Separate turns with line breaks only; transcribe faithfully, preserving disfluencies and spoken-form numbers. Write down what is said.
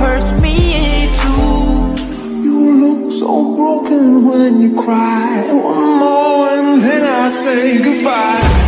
hurts me too.
You look so broken when you cry. One more and then I say goodbye.